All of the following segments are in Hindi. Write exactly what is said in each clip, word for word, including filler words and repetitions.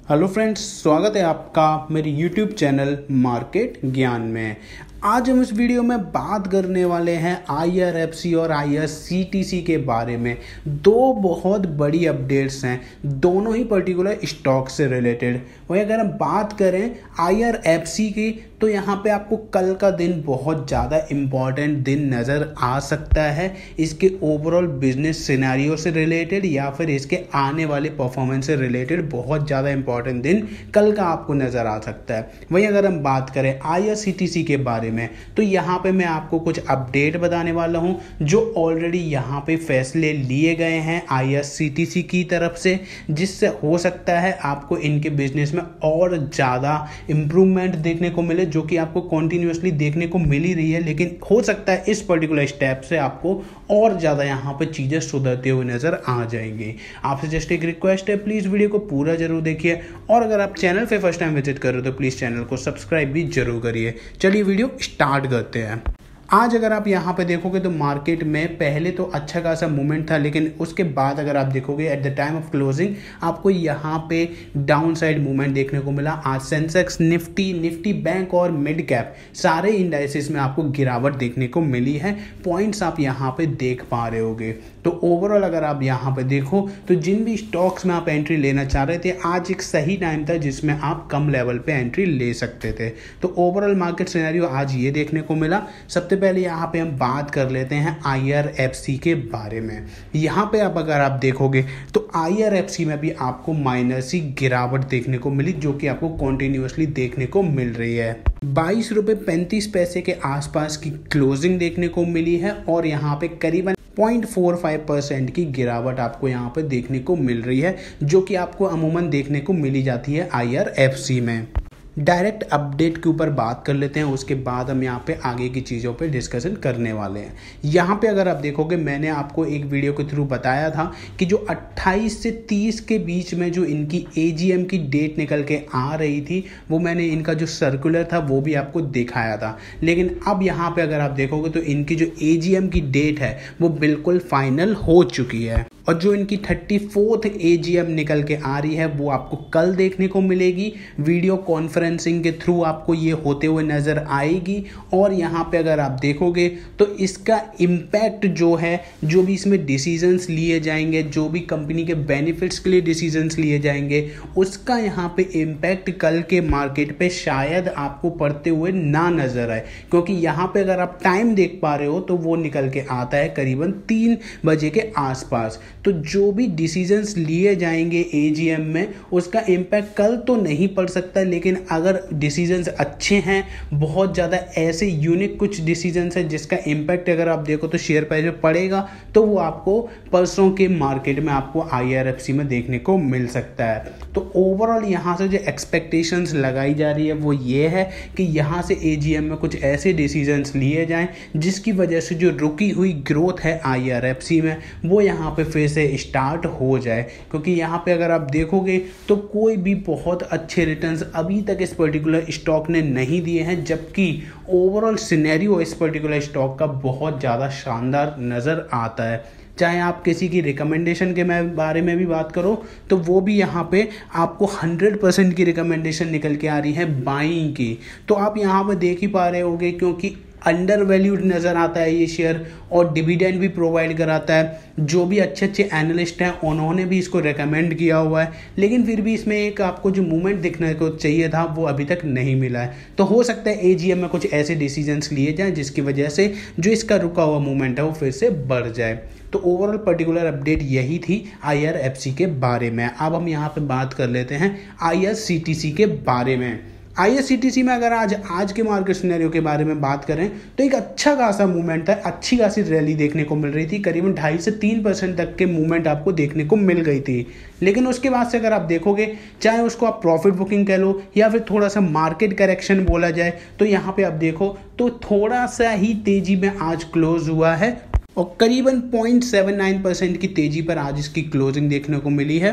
हेलो फ्रेंड्स, स्वागत है आपका मेरे यूट्यूब चैनल मार्केट ज्ञान में। आज हम इस वीडियो में बात करने वाले हैं आई आर एफ सी और आई आर सी टी सी के बारे में। दो बहुत बड़ी अपडेट्स हैं, दोनों ही पर्टिकुलर स्टॉक से रिलेटेड। वही अगर हम बात करें आई आर एफ सी की, तो यहाँ पे आपको कल का दिन बहुत ज़्यादा इम्पॉर्टेंट दिन नज़र आ सकता है, इसके ओवरऑल बिजनेस सिनेरियो से रिलेटेड या फिर इसके आने वाले परफॉर्मेंस से रिलेटेड बहुत ज़्यादा इम्पॉर्टेंट दिन कल का आपको नज़र आ सकता है। वहीं अगर हम बात करें आई आर सी टी सी के बारे में, तो यहाँ पे मैं आपको कुछ अपडेट बताने वाला हूँ जो ऑलरेडी यहाँ पे फैसले लिए गए हैं आई आर सी टी सी की तरफ से, जिससे हो सकता है आपको इनके बिजनेस में और ज़्यादा इम्प्रूवमेंट देखने को मिले, जो कि आपको कॉन्टिन्यूसली देखने को मिल ही रही है। लेकिन हो सकता है इस पर्टिकुलर स्टेप से आपको और ज़्यादा यहाँ पे चीज़ें सुधरते हुए नज़र आ जाएंगी। आपसे जस्ट एक रिक्वेस्ट है, प्लीज़ वीडियो को पूरा जरूर देखिए, और अगर आप चैनल पे फर्स्ट टाइम विजिट कर रहे हो तो प्लीज़ चैनल को सब्सक्राइब भी जरूर करिए। चलिए वीडियो स्टार्ट करते हैं। आज अगर आप यहाँ पे देखोगे तो मार्केट में पहले तो अच्छा खासा मूवमेंट था, लेकिन उसके बाद अगर आप देखोगे at the time of closing आपको यहाँ पे डाउन साइड मूवमेंट देखने को मिला। आज सेंसेक्स, निफ्टी, निफ्टी बैंक और मिड कैप सारे इंडाइसेस में आपको गिरावट देखने को मिली है। पॉइंट्स आप यहाँ पे देख पा रहे होगे। तो ओवरऑल अगर आप यहाँ पे देखो तो जिन भी स्टॉक्स में आप एंट्री लेना चाह रहे थे, आज एक सही टाइम था जिसमें आप कम लेवल पे एंट्री ले सकते थे। तो ओवरऑल मार्केट सिनेरियो आज ये देखने को मिला। सबसे पहले यहाँ पे हम बात कर लेते हैं आई आर एफ सी के बारे में। यहाँ पे आप अगर आप देखोगे तो आई आर एफ सी में भी आपको माइनस ही गिरावट देखने को मिली, जो कि आपको कॉन्टिन्यूसली देखने को मिल रही है। बाईस रुपये पैंतीस पैसे के आसपास की क्लोजिंग देखने को मिली है, और यहाँ पे करीबन पॉइंट फोर फाइव परसेंट की गिरावट आपको यहाँ पे देखने को मिल रही है, जो कि आपको अमूमन देखने को मिली जाती है आई आर एफ सी में। डायरेक्ट अपडेट के ऊपर बात कर लेते हैं, उसके बाद हम यहाँ पे आगे की चीज़ों पे डिस्कशन करने वाले हैं। यहाँ पे अगर आप देखोगे, मैंने आपको एक वीडियो के थ्रू बताया था कि जो अट्ठाईस से तीस के बीच में जो इनकी ए जी एम की डेट निकल के आ रही थी, वो मैंने इनका जो सर्कुलर था वो भी आपको दिखाया था। लेकिन अब यहाँ पे अगर आप देखोगे तो इनकी जो ए जी एम की डेट है वो बिल्कुल फाइनल हो चुकी है, और जो इनकी thirty fourth A G M निकल के आ रही है वो आपको कल देखने को मिलेगी। वीडियो कॉन्फ्रेंसिंग के थ्रू आपको ये होते हुए नज़र आएगी। और यहाँ पे अगर आप देखोगे तो इसका इम्पैक्ट जो है, जो भी इसमें डिसीजंस लिए जाएंगे, जो भी कंपनी के बेनिफिट्स के लिए डिसीजंस लिए जाएंगे, उसका यहाँ पे इम्पैक्ट कल के मार्केट पे शायद आपको पड़ते हुए ना नज़र आए, क्योंकि यहाँ पे अगर आप टाइम देख पा रहे हो तो वो निकल के आता है करीबन तीन बजे के आसपास। तो जो भी डिसीजंस लिए जाएंगे ए जी एम में, उसका इम्पैक्ट कल तो नहीं पड़ सकता, लेकिन अगर डिसीजंस अच्छे हैं, बहुत ज़्यादा ऐसे यूनिक कुछ डिसीजंस हैं जिसका इम्पैक्ट अगर आप देखो तो शेयर प्राइस में पड़ेगा, तो वो आपको परसों के मार्केट में आपको आई आर एफ सी में देखने को मिल सकता है। तो ओवरऑल यहाँ से जो एक्सपेक्टेशंस लगाई जा रही है वो ये है कि यहाँ से ए जी एम में कुछ ऐसे डिसीजंस लिए जाएं जिसकी वजह से जो रुकी हुई ग्रोथ है आई आर एफ सी में वो यहाँ पे फिर से स्टार्ट हो जाए। क्योंकि यहाँ पे अगर आप देखोगे तो कोई भी बहुत अच्छे रिटर्न्स अभी तक इस पर्टिकुलर स्टॉक ने नहीं दिए हैं, जबकि ओवरऑल सिनेरियो इस पर्टिकुलर स्टॉक का बहुत ज़्यादा शानदार नज़र आता है। चाहे आप किसी की रिकमेंडेशन के बारे में भी बात करो तो वो भी यहाँ पे आपको हंड्रेड परसेंट की रिकमेंडेशन निकल के आ रही है बाइंग की। तो आप यहाँ पे देख ही पा रहे होगे, क्योंकि अंडर वैल्यूड नज़र आता है ये शेयर, और डिविडेंड भी प्रोवाइड कराता है। जो भी अच्छे अच्छे एनालिस्ट हैं उन्होंने भी इसको रेकमेंड किया हुआ है, लेकिन फिर भी इसमें एक आपको जो मूवमेंट दिखने को चाहिए था वो अभी तक नहीं मिला है। तो हो सकता है ए जी एम में कुछ ऐसे डिसीजंस लिए जाएं जिसकी वजह से जो इसका रुका हुआ मूवमेंट है वो फिर से बढ़ जाए। तो ओवरऑल पर्टिकुलर अपडेट यही थी आई आर एफ सी के बारे में। अब हम यहाँ पे बात कर लेते हैं आई आर सी टी सी के बारे में। आई आर सी टी सी में अगर आज आज के मार्केट सिनेरियो के बारे में बात करें तो एक अच्छा खासा मूवमेंट था, अच्छी खासी रैली देखने को मिल रही थी। करीबन ढाई से तीन परसेंट तक के मूवमेंट आपको देखने को मिल गई थी। लेकिन उसके बाद से अगर आप देखोगे, चाहे उसको आप प्रॉफिट बुकिंग कह लो या फिर थोड़ा सा मार्केट करेक्शन बोला जाए, तो यहाँ पे आप देखो तो थोड़ा सा ही तेजी में आज क्लोज हुआ है, और करीबन पॉइंट सेवन नाइन परसेंट की तेजी पर आज इसकी क्लोजिंग देखने को मिली है।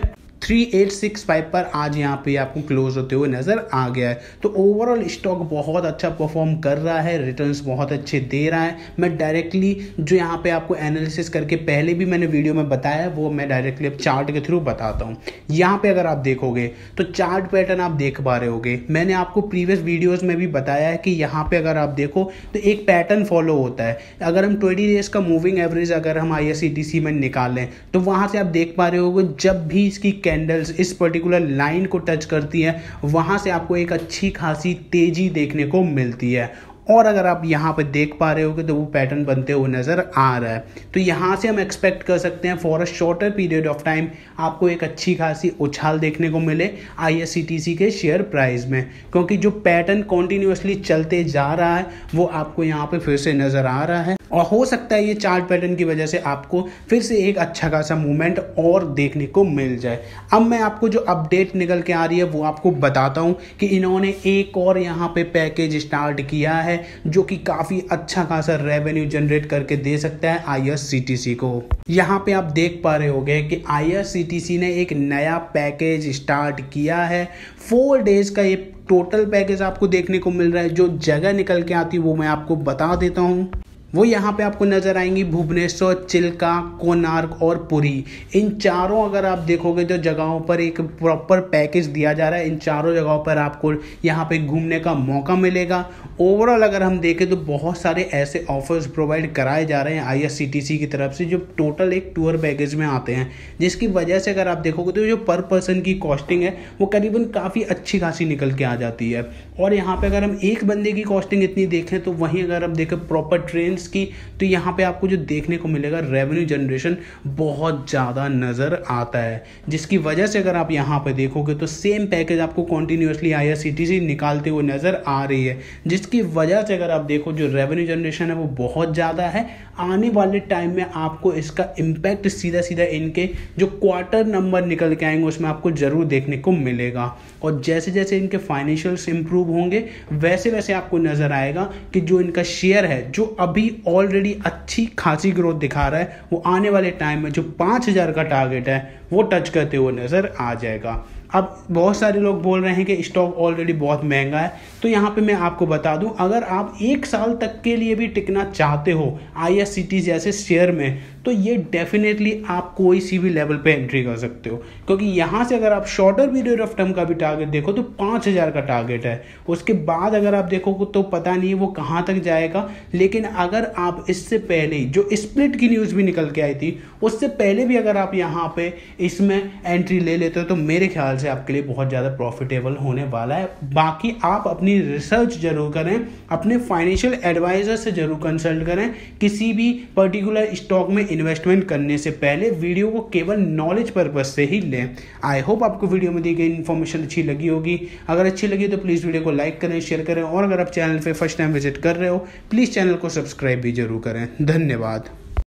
थ्री एट सिक्स फाइव पर आज यहाँ पे आपको क्लोज होते हुए नज़र आ गया है। तो ओवरऑल स्टॉक बहुत अच्छा परफॉर्म कर रहा है, रिटर्न्स बहुत अच्छे दे रहा है। मैं डायरेक्टली जो यहाँ पे आपको एनालिसिस करके पहले भी मैंने वीडियो में बताया वो मैं डायरेक्टली अब चार्ट के थ्रू बताता हूँ। यहाँ पे अगर आप देखोगे तो चार्ट पैटर्न आप देख पा रहे होगे, मैंने आपको प्रीवियस वीडियोज़ में भी बताया है कि यहाँ पे अगर आप देखो तो एक पैटर्न फॉलो होता है। अगर हम ट्वेंटी डेज का मूविंग एवरेज अगर हम आई आर सी टी सी में निकालें तो वहाँ से आप देख पा रहे होगे जब भी इसकी कैंडल्स इस पर्टिकुलर लाइन को टच करती है वहां से आपको एक अच्छी खासी तेजी देखने को मिलती है। और अगर आप यहाँ पे देख पा रहे होगे तो वो पैटर्न बनते हुए नज़र आ रहा है। तो यहाँ से हम एक्सपेक्ट कर सकते हैं for a shorter period of time आपको एक अच्छी खासी उछाल देखने को मिले आई आर सी टी सी के शेयर प्राइस में, क्योंकि जो पैटर्न कॉन्टिन्यूसली चलते जा रहा है वो आपको यहाँ पे फिर से नज़र आ रहा है। और हो सकता है ये चार्ट पैटर्न की वजह से आपको फिर से एक अच्छा खासा मूवमेंट और देखने को मिल जाए। अब मैं आपको जो अपडेट निकल के आ रही है वो आपको बताता हूँ कि इन्होंने एक और यहाँ पे पैकेज स्टार्ट किया है जो कि काफ़ी अच्छा खासा रेवेन्यू जनरेट करके दे सकता है आई आर सी टी सी को। यहाँ पे आप देख पा रहे होंगे कि आई आर सी टी सी ने एक नया पैकेज स्टार्ट किया है। फोर डेज का ये टोटल पैकेज आपको देखने को मिल रहा है। जो जगह निकल के आती है वो मैं आपको बता देता हूँ। वो यहाँ पे आपको नज़र आएंगी भुवनेश्वर, चिल्का, कोणार्क और पुरी। इन चारों अगर आप देखोगे तो जगहों पर एक प्रॉपर पैकेज दिया जा रहा है। इन चारों जगहों पर आपको यहाँ पे घूमने का मौका मिलेगा। ओवरऑल अगर हम देखें तो बहुत सारे ऐसे ऑफर्स प्रोवाइड कराए जा रहे हैं आई आर सी टी सी की तरफ से जो टोटल एक टूर पैकेज में आते हैं, जिसकी वजह से अगर आप देखोगे तो जो पर पर्सन की कॉस्टिंग है वो करीबन काफ़ी अच्छी खासी निकल के आ जाती है। और यहाँ पे अगर हम एक बंदे की कॉस्टिंग इतनी देखें तो वहीं अगर हम देखें प्रॉपर ट्रेन की तो यहाँ पे आपको जो देखने को मिलेगा रेवेन्यू जनरेशन बहुत ज़्यादा नज़र आता है, जिसकी वजह से अगर आप यहाँ पे देखोगे तो सेम पैकेज आपको continuously I R C T C निकालते हुए नज़र आ रही है, जिसकी वजह से अगर आप देखो जो रेवेन्यू जनरेशन है वो बहुत ज़्यादा है। आने वाले टाइम में आपको इसका इम्पैक्ट सीधा सीधा इनके जो क्वार्टर नंबर निकल के आएंगे उसमें आपको ज़रूर देखने को मिलेगा। और जैसे जैसे इनके फाइनेंशियल्स इंप्रूव होंगे वैसे वैसे आपको नज़र आएगा कि जो इनका शेयर है जो अभी ऑलरेडी अच्छी खासी ग्रोथ दिखा रहा है वो आने वाले टाइम में जो पाँच हज़ार का टारगेट है वो टच करते हुए नज़र आ जाएगा। अब बहुत सारे लोग बोल रहे हैं कि स्टॉक ऑलरेडी बहुत महंगा है, तो यहाँ पे मैं आपको बता दूं अगर आप एक साल तक के लिए भी टिकना चाहते हो आई आर सी टी सी जैसे शेयर में तो ये डेफिनेटली आप कोई सी भी लेवल पे एंट्री कर सकते हो, क्योंकि यहाँ से अगर आप शॉर्टर पीरियड ऑफ टाइम का भी टारगेट देखो तो पाँच हज़ार का टारगेट है। उसके बाद अगर आप देखोगे तो पता नहीं है वो कहाँ तक जाएगा। लेकिन अगर आप इससे पहले जो स्प्लिट की न्यूज़ भी निकल के आई थी उससे पहले भी अगर आप यहाँ पे इसमें एंट्री ले लेते हो तो मेरे ख्याल से आपके लिए बहुत ज़्यादा प्रॉफिटेबल होने वाला है। बाकी आप अपनी रिसर्च जरूर करें, अपने फाइनेंशियल एडवाइजर से जरूर कंसल्ट करें किसी भी पर्टिकुलर स्टॉक में इन्वेस्टमेंट करने से पहले। वीडियो को केवल नॉलेज पर्पज से ही लें। आई होप आपको वीडियो में दी गई इन्फॉर्मेशन अच्छी लगी होगी। अगर अच्छी लगी तो प्लीज़ वीडियो को लाइक करें, शेयर करें और अगर आप चैनल पे फर्स्ट टाइम विजिट कर रहे हो प्लीज़ चैनल को सब्सक्राइब भी जरूर करें। धन्यवाद।